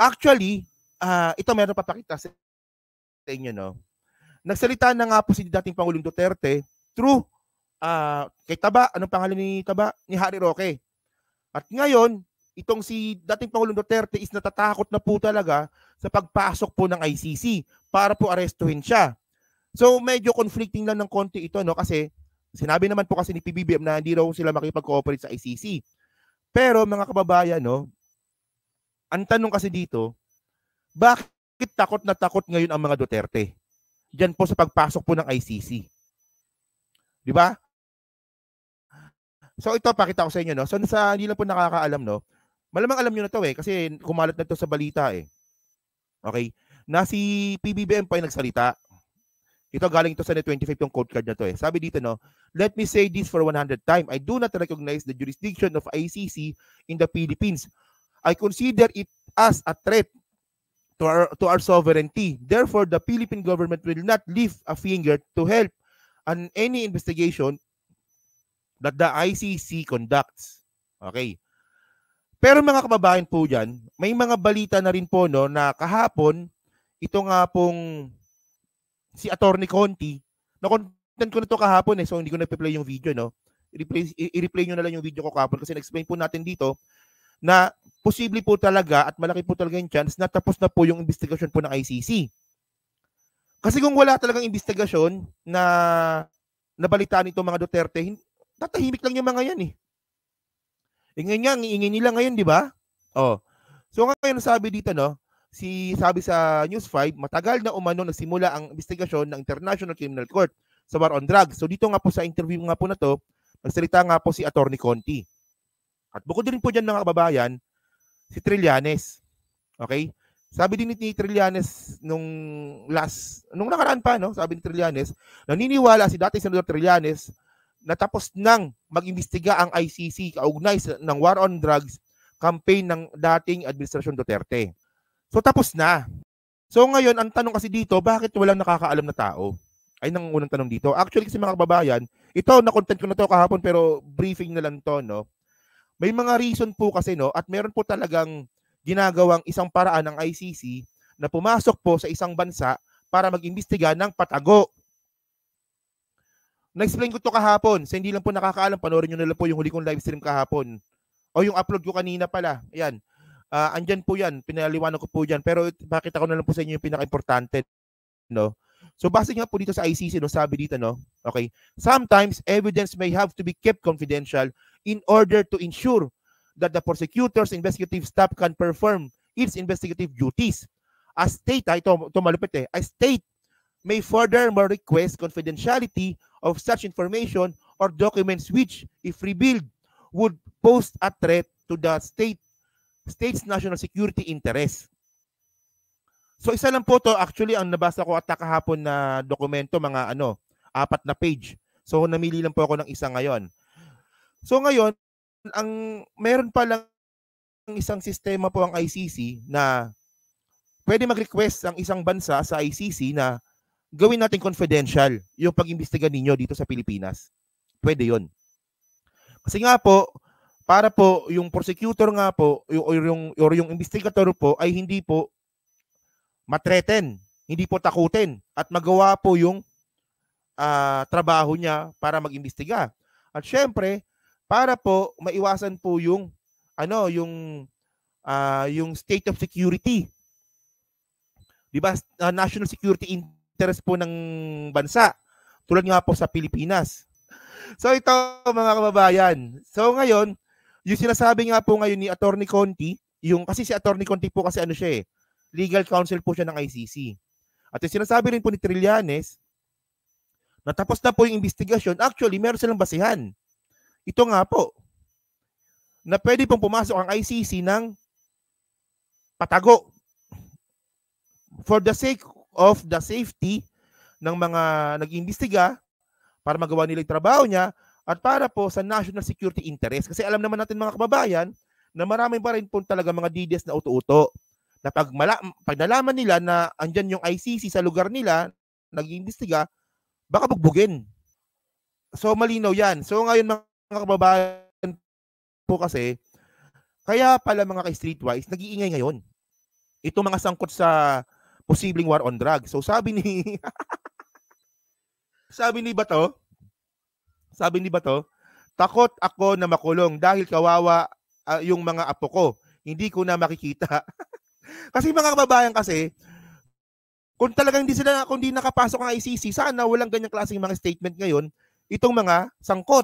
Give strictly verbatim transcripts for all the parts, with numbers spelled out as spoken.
Actually, uh, ito meron papakita sa inyo, no? Nagsalita na nga po si dating Pangulong Duterte through uh, kay Taba, anong pangalan ni Taba? Ni Harry Roque. At ngayon, itong si dating Pangulong Duterte is natatakot na po talaga sa pagpasok po ng I C C para po arestuhin siya. So medyo conflicting lang ng konti ito, no? Kasi sinabi naman po kasi ni P B B M na hindi raw sila makipag-cooperate sa I C C. Pero mga kababayan, no, ang tanong kasi dito, bakit takot na takot ngayon ang mga Duterte? Diyan po sa pagpasok po ng I C C. Di ba? So ito, pakita ko sa inyo, no? So sa hindi lang po nakakaalam, no? Malamang alam nyo na to eh, kasi kumalat na to sa balita eh. Okay? Na si P B B M pa yung nagsalita. Ito galing ito sa net twenty-five yung code card na to eh. Sabi dito, no? Let me say this for one hundred time. I do not recognize the jurisdiction of I C C in the Philippines. I consider it as a threat to our, to our sovereignty. Therefore, the Philippine government will not lift a finger to help on any investigation that the I C C conducts. Okay. Pero mga kababayan po dyan, may mga balita na rin po, no, na kahapon, ito nga pong si Attorney Conti, na-content ko na ito kahapon eh, so hindi ko na-play yung video, no. I-replay, i-replay nyo na lang yung video ko kahapon kasi na-explain po natin dito na posible po talaga at malaki po talaga yung chance na tapos na po yung investigasyon po ng I C C. Kasi kung wala talagang investigasyon na nabalitaan nito mga Duterte, tatahimik lang yung mga yan eh. Ingay nga, ingay nila ngayon, di ba? Oh. So ngayon sabi dito, no, si sabi sa News five, matagal na umano nagsimula ang investigasyon ng International Criminal Court sa war on drugs. So dito nga po sa interview nga po na to, nagsalita nga po si Attorney Conti. At bukod din po dyan mga kababayan, si Trillanes. Okay? Sabi din ni Trillanes nung last, nung nakaraan pa, no? Sabi ni Trillanes, naniniwala si dating Senador Trillanes na tapos nang mag-imbestiga ang I C C kaugnay ng war on drugs campaign ng dating Administrasyon Duterte. So tapos na. So ngayon, ang tanong kasi dito, bakit walang nakakaalam na tao? Ay nang unang tanong dito. Actually kasi mga kababayan, ito na-content ko na to kahapon pero briefing na lang to, no? May mga reason po kasi, no, at meron po talagang ginagawang isang paraan ng I C C na pumasok po sa isang bansa para mag-imbestiga ng patago. Na-explain ko to kahapon. Sa hindi lang po nakakaalam, panoorin nyo na lang po yung huli kong live stream kahapon. O yung upload ko kanina pala. Ayan. Uh, andyan po yan. Pinaliwanag ko po yan. Pero bakit ako na lang po sa inyo yung pinaka-importante, no? So base nga po dito sa I C C, no, sabi dito, no, okay, sometimes evidence may have to be kept confidential in order to ensure that the prosecutor's investigative staff can perform its investigative duties. A state, ah, ito, ito malupit eh, a state may furthermore request confidentiality of such information or documents which, if revealed, would pose a threat to the state state's national security interest. So isa lang po to, actually ang nabasa ko at kahapon na dokumento, mga ano, apat na page. So namili lang po ako ng isa ngayon. So ngayon, ang meron pa lang isang sistema po ang I C C na pwede mag-request ang isang bansa sa I C C na gawin natin confidential yung pag-imbestiga ninyo dito sa Pilipinas. Pwede yon. Kasi nga po, para po yung prosecutor nga po, or yung, or yung investigator po ay hindi po matreten, hindi po takutin at magawa po yung uh, trabaho niya para mag-imbestiga. At syempre, para po maiwasan po yung ano, yung uh, yung state of security. 'Di ba? Uh, national security interest po ng bansa. Tulad nga po sa Pilipinas. So ito mga kababayan. So ngayon, yung sinasabi nga po ngayon ni Attorney Conti, yung kasi si Attorney Conti po kasi ano siya eh, legal counsel po siya ng I C C. At yung sinasabi rin po ni Trillanes, na tapos na po yung investigasyon, actually, meron silang basihan. Ito nga po, na pwede pong pumasok ang I C C ng patago for the sake of the safety ng mga nag-iimbestiga para magawa nila yung trabaho niya at para po sa national security interest. Kasi alam naman natin mga kababayan na marami pa rin po talaga mga D D S na uto-uto. Na pag, mala, pag nalaman nila na andyan yung I C C sa lugar nila, nag-iimbestiga, baka bugbugin. So malinaw yan. So ngayon mga kababayan po kasi, kaya pala mga ka-streetwise, nag-iingay ngayon. itong mga sangkot sa posibleng war on drugs. So sabi ni sabi ni Bato, sabi ni Bato, takot ako na makulong dahil kawawa uh, yung mga apo ko. Hindi ko na makikita. Kasi mga kababayan kasi, kung talagang hindi sila, kung hindi nakapasok ang I C C, sana walang ganyang klaseng mga statement ngayon, itong mga sangkot.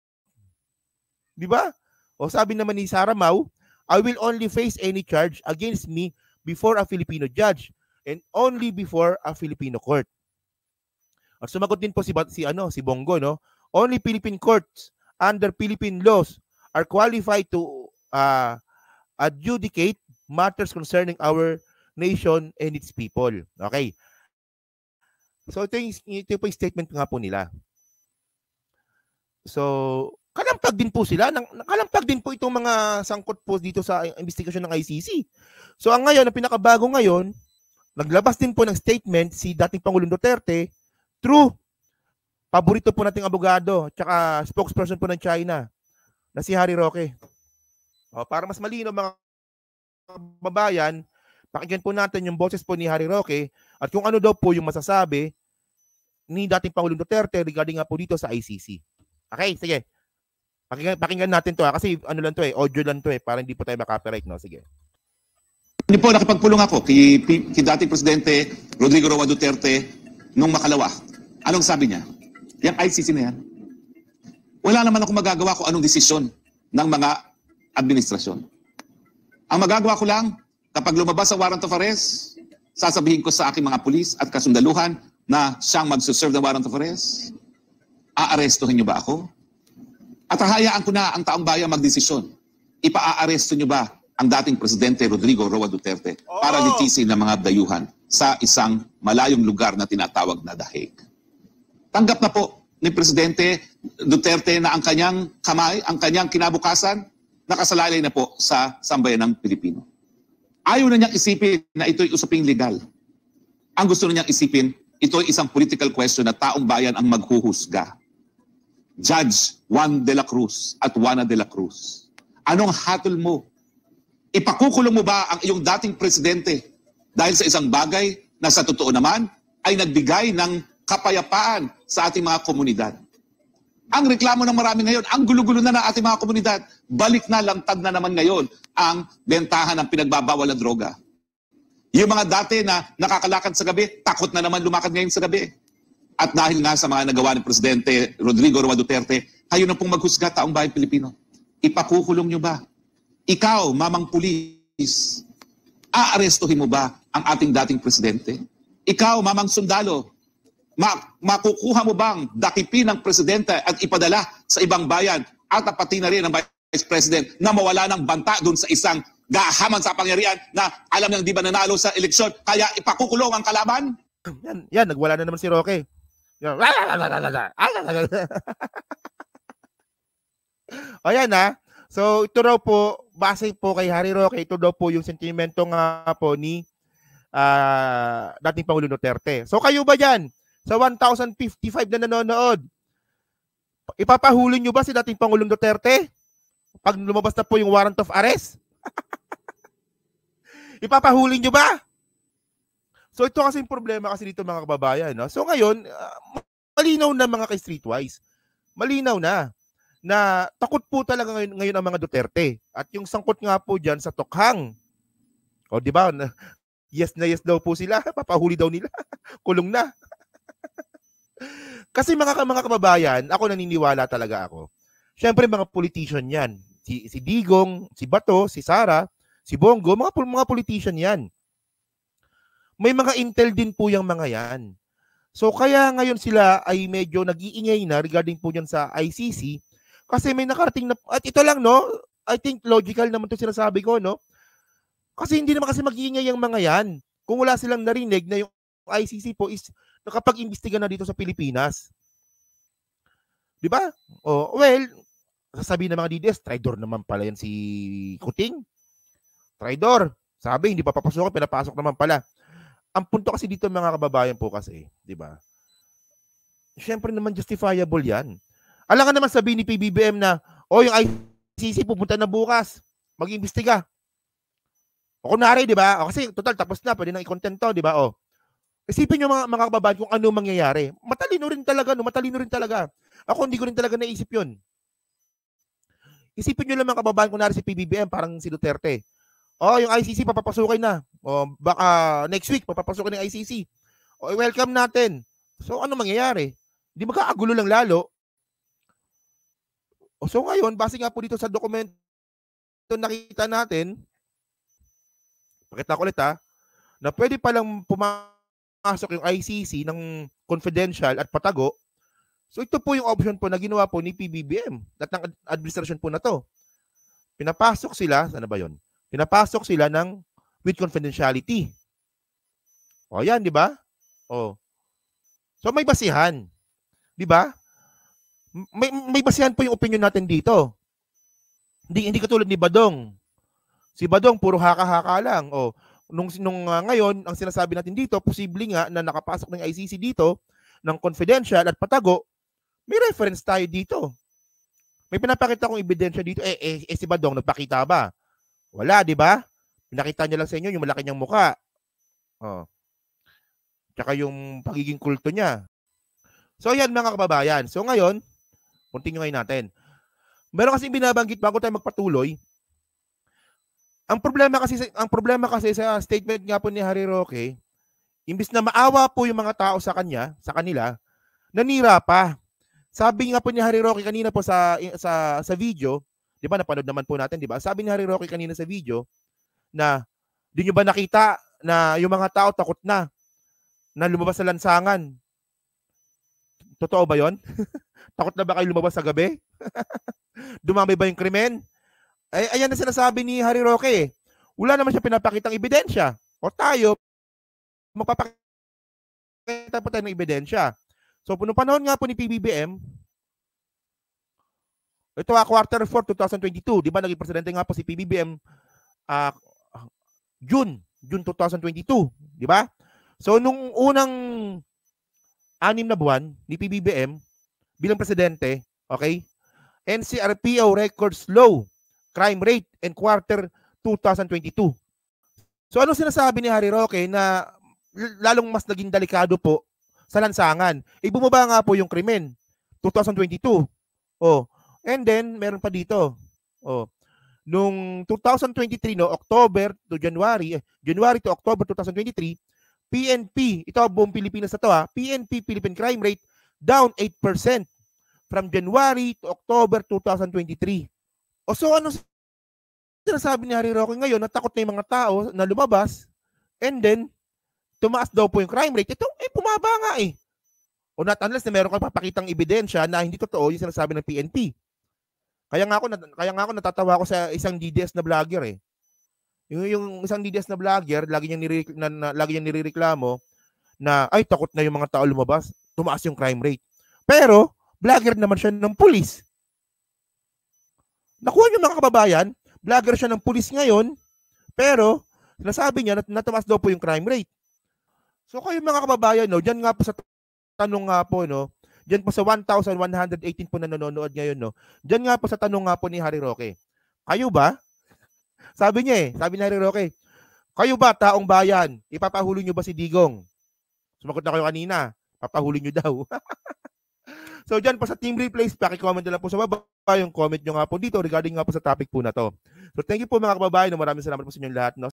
Di ba? O sabi naman ni Sarah Mau, I will only face any charge against me before a Filipino judge and only before a Filipino court. At sumagot din po si, si, ano, si Bongo, no? Only Philippine courts under Philippine laws are qualified to uh, adjudicate matters concerning our nation and its people. Okay. So ito yung, ito yung statement nga po nila. So, kalampag din po sila. Kalampag din po itong mga sangkot po dito sa investigasyon ng I C C. So ang ngayon, ang pinakabago ngayon, naglabas din po ng statement si dating Pangulong Duterte through paborito po nating abogado tsaka spokesperson po ng China na si Harry Roque. O, para mas malinaw mga kababayan, pakinggan po natin yung boses po ni Harry Roque at kung ano daw po yung masasabi ni dating Pangulong Duterte regarding nga po dito sa I C C. Okay, sige. Pakinggan, pakinggan natin to ha, kasi ano lang to eh, audio lang to eh, para hindi po tayo makapiright, no? Sige. Hindi po, nakipagpulong ako kay, kay dating Presidente Rodrigo Roa Duterte nung makalawa. Anong sabi niya? Yung I C C na yan, wala naman ako magagawa kung anong desisyon ng mga administrasyon. Ang magagawa ko lang, kapag lumabas ang warrant of arrest, sasabihin ko sa aking mga pulis at kasundaluhan na siyang magsuserve ng warrant of arrest. Aarestuhin niyo ba ako? At hahayaan ko na ang taong bayan magdesisyon. Ipa-aaresto niyo ba ang dating Presidente Rodrigo Roa Duterte para litisin ng mga dayuhan sa isang malayong lugar na tinatawag na The Hague? Tanggap na po ni Presidente Duterte na ang kanyang kamay, ang kanyang kinabukasan, nakasalalay na po sa sambayan ng Pilipino. Ayaw na niyang isipin na ito'y usaping legal. Ang gusto na niyang isipin, ito'y isang political question na taong bayan ang maghuhusga. Judge Juan de la Cruz at Juana de la Cruz. Anong hatol mo? Ipakukulong mo ba ang iyong dating presidente dahil sa isang bagay na sa totoo naman ay nagbigay ng kapayapaan sa ating mga komunidad? Ang reklamo ng marami ngayon, ang gulo-gulo na ng ating mga komunidad, balik na, lantad na naman ngayon ang bentahan ng pinagbabawal na droga. Yung mga dati na nakakalakad sa gabi, takot na naman lumakad ngayon sa gabi. At dahil nga sa mga nagawa ni Presidente Rodrigo Roa Duterte, kayo na pong maghusga, taong bayan Pilipino. Ipakukulong nyo ba? Ikaw, mamang pulis, aarestuhin mo ba ang ating dating presidente? Ikaw, mamang sundalo, Ma- makukuha mo bang dakipin ng presidente at ipadala sa ibang bayan at pati na rin ng vice president na mawala ng banta doon sa isang gahaman sa pangyarihan na alam niyang di ba nanalo sa eleksyon kaya ipakukulong ang kalaban? Yan, yan, nagwala na naman si Roque. Yan. O yan ha. So ito raw po, base po kay Harry Roque, ito daw po yung sentimento nga po ni uh, dating Pangulong Duterte. So kayo ba dyan? Sa one thousand fifty-five na nanonood, ipapahuli nyo ba si dating Pangulong Duterte? Pag lumabas na po yung warrant of arrest? Ipapahuli nyo ba? So ito kasi yung problema kasi dito mga kababayan. No? So ngayon, uh, malinaw na mga kay-streetwise. Malinaw na na takot po talaga ngayon, ngayon ang mga Duterte. At yung sangkot nga po dyan sa tokhang. O di ba? Yes na yes daw po sila. Papahuli daw nila. Kulong na. Kasi mga mga kababayan, ako naniniwala talaga ako. Siyempre mga politician 'yan. Si si Digong, si Bato, si Sara, si Bongo, mga mga politician 'yan. May mga intel din po yung mga 'yan. So kaya ngayon sila ay medyo nag-iingay na regarding po diyan sa I C C kasi may nakarating na at ito lang no, I think logical naman 'to sinasabi ko no. Kasi hindi naman kasi mag-iingay yung mga 'yan kung wala silang narinig na yung I C C po is nakapag-imbestiga na dito sa Pilipinas. Di ba? Oh, well, sasabihin ng mga D D S, traidor naman pala yan si Kuting. Traidor. Sabi, hindi pa papasok, pinapasok naman pala. Ang punto kasi dito mga kababayan po kasi, di ba? Siyempre naman justifiable yan. Alam ka naman sabihin ni P B B M na, o oh, yung I C C pupunta na bukas, mag-imbestiga. O kunwari, di ba? O kasi total tapos na, pwede nang i-content to, di ba? O. Isipin niyo mga mga kababayan kung ano mangyayari. Matalino rin talaga, no? Matalino rin talaga. Ako hindi ko rin talaga naisip 'yun. Isipin niyo lang mga kababayan kunwari si P B B M parang si Duterte. Oh, yung I C C papapasukin na. O baka next week papapasukin ng I C C. O welcome natin. So ano mangyayari? Di magkakagulo lang lalo. O so ngayon, base nga po dito sa dokumento nakita natin, pakita ko ulit ha, na pwede palang pumasok yung I C C ng confidential at patago. So ito po yung option po na ginawa po ni P B B M at ng administrasyon po na to. Pinapasok sila, ano ba yun? Pinapasok sila ng with confidentiality. O yan, di ba? O. So may basihan. Di ba? May, may basihan po yung opinion natin dito. Hindi, hindi katulad ni Badong. Si Badong, puro haka-haka lang. O, nung, nung uh, ngayon, ang sinasabi natin dito, posible nga na nakapasok ng I C C dito ng confidential at patago, may reference tayo dito. May pinapakita kong ebidensya dito. Eh, eh, eh si Badong, nagpakita ba? Wala, di ba? Pinakita niya lang sa inyo yung malaki niyang muka. Oh. Tsaka yung pagiging kulto niya. So, yan mga kababayan. So, ngayon, continue ngayon natin. Meron kasi binabanggit bago tayo magpatuloy. Ang problema kasi ang problema kasi sa statement nga po ni Harry Roque, imbis na maawa po yung mga tao sa kanya, sa kanila, nanira pa. Sabi nga po ni Harry Roque kanina po sa sa sa video, 'di ba napanood naman po natin, 'di ba? Sabi ni Harry Roque kanina sa video na di nyo ba nakita na yung mga tao takot na na lumabas sa lansangan? Totoo ba 'yon? Takot na ba kayo lumabas sa gabi? Dumami ba yung krimen? Ay, ayan na sinasabi ni Harry Roque. Eh. Wala naman siya pinapakitang ebidensya. O tayo, magpapakita pa tayo ng ebidensya. So, punong panahon nga po ni P B B M, ito ah, quarter four, twenty twenty-two, di ba naging presidente nga po si P B B M uh, June, June twenty twenty-two, di ba? So, nung unang anim na buwan ni P B B M bilang presidente, okay, N C R P O records low crime rate in quarter twenty twenty-two. So ano sinasabi ni Harry Roque na lalong mas naging delikado po sa lansangan? E bumaba nga po yung krimen twenty twenty-two. Oh, and then meron pa dito. Oh, nung twenty twenty-three no, October to January, eh, January to October twenty twenty-three, P N P, ito buong Pilipinas na to ha, P N P Philippine crime rate down eight percent from January to October twenty twenty-three. O so ano sinasabi ni Harry Roque ngayon, natakot na yung mga tao na lumabas and then tumaas daw po yung crime rate. Ito, eh, pumaba nga eh. O not unless na meron kang papakitang ebidensya na hindi totoo yung sinasabi ng P N P. Kaya nga ako, kaya nga ako natatawa ako sa isang D D S na vlogger eh. Yung, yung isang D D S na vlogger, lagi niyang, nire, na, na, lagi niyang nirereklamo na ay takot na yung mga tao lumabas, tumaas yung crime rate. Pero, vlogger naman siya ng pulis. Nakuha niyo mga kababayan, vlogger siya ng pulis ngayon, pero nasabi niya na natumaas daw po yung crime rate. So kayo mga kababayan, no, diyan nga po sa tanong nga po, no, diyan po sa one thousand one hundred eighteen po na nanonood ngayon, no, diyan nga po sa tanong nga po ni Harry Roque. Kayo ba? Sabi niya eh, sabi ni Harry Roque, kayo ba, taong bayan, ipapahuli niyo ba si Digong? Sumagot na kayo kanina, papahuli niyo daw. So dyan po sa Team Replays, paki-comment na lang po sa baba yung comment nyo nga po dito regarding nga po sa topic po na to. So thank you po mga kababayan, maraming salamat po sa inyong lahat. No?